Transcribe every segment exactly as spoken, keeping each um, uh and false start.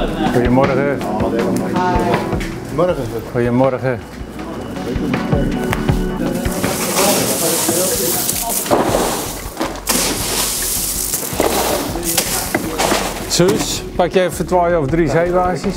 Goedemorgen. Morgen. Goedemorgen. Zus, pak je even twee of drie zeebaasjes.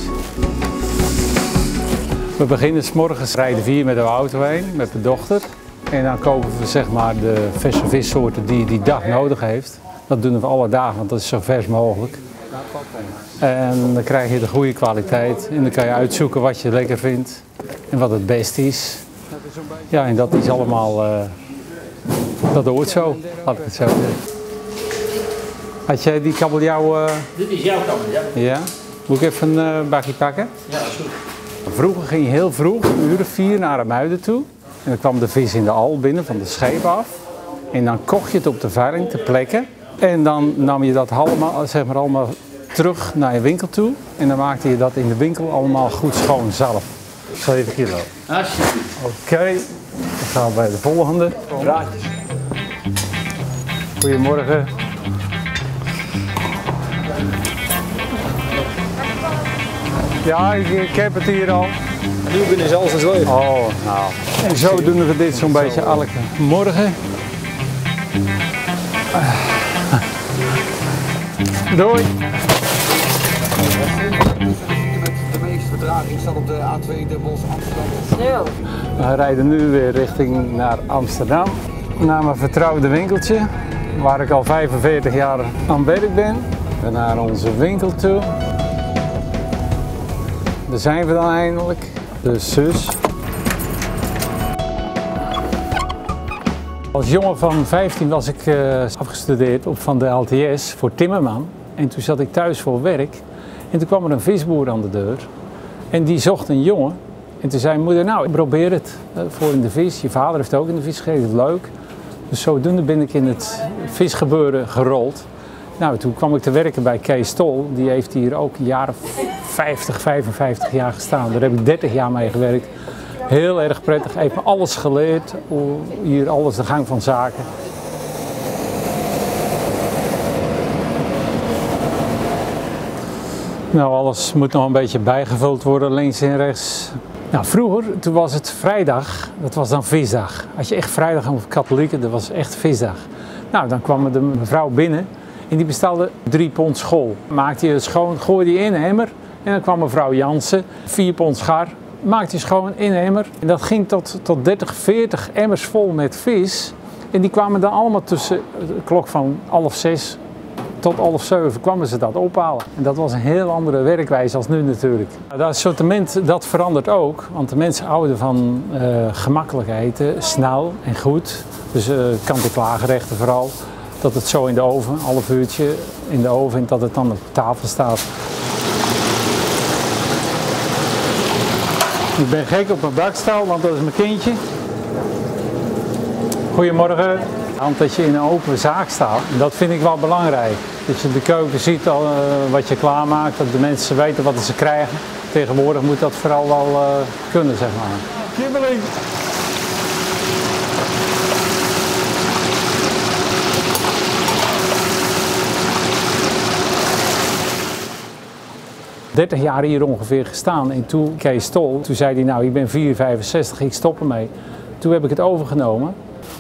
We beginnen 's morgens, rijden vier met de auto heen, met de dochter. En dan kopen we zeg maar de verse vissoorten die die dag nodig heeft. Dat doen we alle dagen, want dat is zo vers mogelijk. En dan krijg je de goede kwaliteit en dan kan je uitzoeken wat je lekker vindt en wat het beste is. Ja, en dat is allemaal, uh, dat hoort zo, laat ik het zo zeggen. Had jij die kabeljauw? Uh... Dit is jouw kabeljauw. Ja? Moet ik even een uh, bakje pakken? Ja, dat is goed. Vroeger ging je heel vroeg, een uur of vier, naar Amuiden toe. En dan kwam de vis in de al binnen van de scheep af. En dan kocht je het op de veiling ter plekke. En dan nam je dat allemaal, zeg maar, allemaal terug naar je winkel toe. En dan maakte je dat in de winkel allemaal goed schoon zelf. zeven kilo. Alsjeblieft. Oké, okay. Dan gaan we bij de volgende. Braadjes. Goedemorgen. Ja, ik, ik heb het hier al. Nu ben je alles zo. Oh, nou. En zo doen we dit zo'n beetje elke morgen. Doei. De meeste vertraging staat op de A twee Den Bosch Amsterdam. We rijden nu weer richting naar Amsterdam. Naar mijn vertrouwde winkeltje, waar ik al vijfenveertig jaar aan werk ben. En naar onze winkel toe. Daar zijn we dan eindelijk. De zus. Als jongen van vijftien was ik uh, afgestudeerd op van de L T S voor timmerman. En toen zat ik thuis voor werk. En toen kwam er een visboer aan de deur. En die zocht een jongen. En toen zei moeder, nou, probeer het uh, voor in de vis. Je vader heeft ook in de vis gereden, het leuk. Dus zodoende ben ik in het visgebeuren gerold. Nou, toen kwam ik te werken bij Kees Tol. Die heeft hier ook een jaar of vijftig, vijfenvijftig jaar gestaan. Daar heb ik dertig jaar mee gewerkt. Heel erg prettig. Hij heeft me alles geleerd. Hier alles de gang van zaken. Nou, alles moet nog een beetje bijgevuld worden, links en rechts. Nou, vroeger, toen was het vrijdag, dat was dan visdag. Als je echt vrijdag had, katholieken, dat was echt visdag. Nou, dan kwam de mevrouw binnen en die bestelde drie pond school. Maakte je het schoon, gooide je in een emmer en dan kwam mevrouw Jansen, vier pond schar, maakte je schoon in een emmer. En dat ging tot, tot dertig, veertig emmers vol met vis. En die kwamen dan allemaal tussen de klok van half zes tot half zeven kwamen ze dat ophalen. En dat was een heel andere werkwijze als nu natuurlijk. Dat assortiment dat verandert ook, want de mensen houden van uh, gemakkelijk eten, snel en goed. Dus uh, kant-en-klaar gerechten vooral. Dat het zo in de oven, een half uurtje in de oven en dat het dan op tafel staat. Ik ben gek op mijn bakstal, want dat is mijn kindje. Goedemorgen. Want dat je in een open zaak staat, dat vind ik wel belangrijk. Dat je de keuken ziet al, uh, wat je klaarmaakt, dat de mensen weten wat ze krijgen. Tegenwoordig moet dat vooral wel uh, kunnen, zeg maar. Kimberling! dertig jaar hier ongeveer gestaan en toen Kees Tol, toen zei hij nou ik ben vier vijfenzestig, ik stop ermee. Toen heb ik het overgenomen.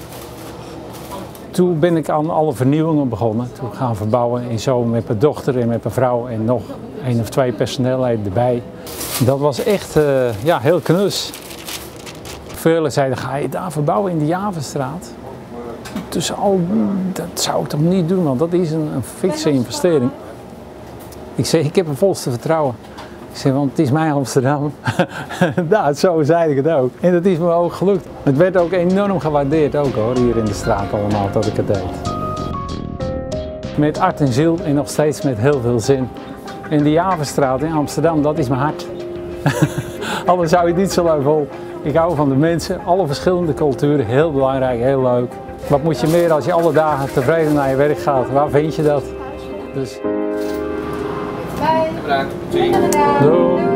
Toen ben ik aan alle vernieuwingen begonnen, toen gaan verbouwen en zo met mijn dochter en met mijn vrouw en nog één of twee personeelleden erbij. Dat was echt uh, ja, heel knus. Velen zeiden, ga je daar verbouwen in de Javenstraat? Dus al, dat zou ik toch niet doen, want dat is een, een fikse investering. Ik zeg, ik heb er volste vertrouwen. Ik zeg, want het is mijn Amsterdam. Nou, zo zei ik het ook. En dat is me ook gelukt. Het werd ook enorm gewaardeerd ook hoor, hier in de straat allemaal, dat ik het deed. Met hart en ziel en nog steeds met heel veel zin. En de Javenstraat in Amsterdam, dat is mijn hart. Anders zou je het niet zo leuk vol. Ik hou van de mensen, alle verschillende culturen, heel belangrijk, heel leuk. Wat moet je meer als je alle dagen tevreden naar je werk gaat? Waar vind je dat? Dus... Bedankt. Doei.